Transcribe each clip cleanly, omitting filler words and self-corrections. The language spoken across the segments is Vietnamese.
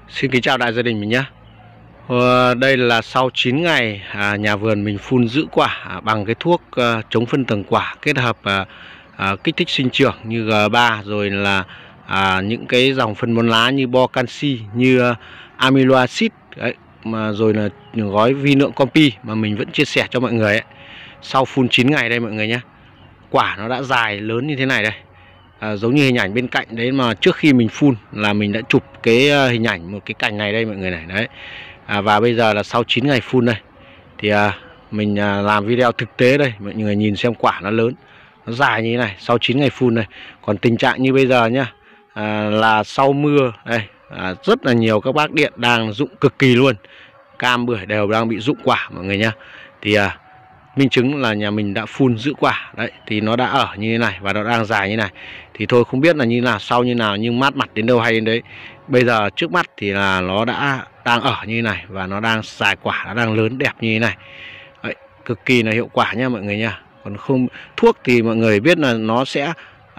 Xin kính chào đại gia đình mình nhé. Đây là sau 9 ngày nhà vườn mình phun giữ quả bằng cái thuốc chống phân tầng quả kết hợp kích thích sinh trưởng như G3, rồi là những cái dòng phân bón lá như bo canxi, như amino acid đấy, mà rồi là gói vi lượng compi mà mình vẫn chia sẻ cho mọi người ấy. Sau phun 9 ngày đây mọi người nhé, quả nó đã dài lớn như thế này đây. Giống như hình ảnh bên cạnh đấy, mà trước khi mình phun là mình đã chụp cái hình ảnh một cái cành này đây mọi người này đấy. Và bây giờ là sau 9 ngày phun đây thì mình làm video thực tế đây, mọi người nhìn xem quả nó lớn, nó dài như thế này sau 9 ngày phun đây. Còn tình trạng như bây giờ nhá, là sau mưa đây, rất là nhiều các bác điện đang rụng cực kỳ luôn, cam bưởi đều đang bị rụng quả mọi người nhá. Thì minh chứng là nhà mình đã phun giữ quả đấy, thì nó đã ở như thế này và nó đang dài như này. Thì thôi không biết là như nào, sau như nào, nhưng mát mặt đến đâu hay đến đấy. Bây giờ trước mắt thì là nó đang ở như thế này và nó đang dài quả, nó đang lớn đẹp như thế này đấy, cực kỳ là hiệu quả nha mọi người nha. Còn không, thuốc thì mọi người biết là nó sẽ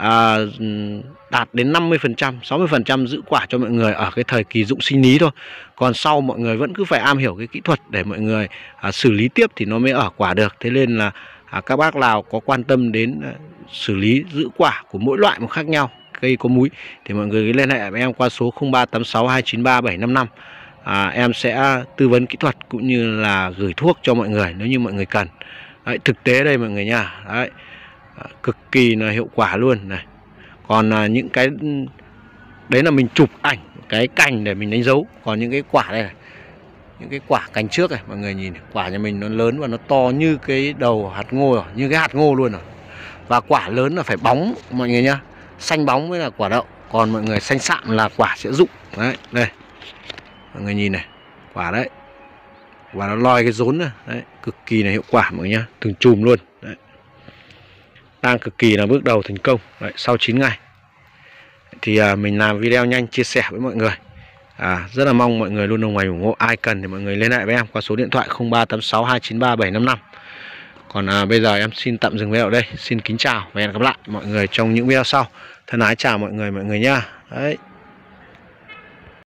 đạt đến 50%, 60% giữ quả cho mọi người ở cái thời kỳ rụng sinh lý thôi. Còn sau mọi người vẫn cứ phải am hiểu cái kỹ thuật để mọi người xử lý tiếp thì nó mới ở quả được. Thế nên là các bác nào có quan tâm đến xử lý giữ quả của mỗi loại một khác nhau, cây có múi, thì mọi người liên hệ với em qua số 0386293755. Em sẽ tư vấn kỹ thuật cũng như là gửi thuốc cho mọi người nếu như mọi người cần. Đấy, thực tế đây mọi người nha. Đấy, cực kỳ là hiệu quả luôn này. Còn những cái đấy là mình chụp ảnh cái cành để mình đánh dấu. Còn những cái quả đây này, những cái quả cành trước này, mọi người nhìn quả nhà mình nó lớn và nó to như cái đầu hạt ngô rồi, như cái hạt ngô luôn rồi. Và quả lớn là phải bóng mọi người nhá, xanh bóng mới là quả đậu. Còn mọi người xanh sạm là quả sẽ rụng. Đấy, đây mọi người nhìn này, quả đấy, và nó lòi cái rốn này. Đấy, cực kỳ là hiệu quả mọi người nhá, từng chùm luôn. Đấy, đang cực kỳ là bước đầu thành công. Đấy, sau 9 ngày thì mình làm video nhanh chia sẻ với mọi người. Rất là mong mọi người luôn đồng hành ủng hộ. Ai cần thì mọi người liên hệ với em qua số điện thoại 0386293755. Còn bây giờ em xin tạm dừng video ở đây. Xin kính chào và hẹn gặp lại mọi người trong những video sau. Thân ái chào mọi người nha. Đấy.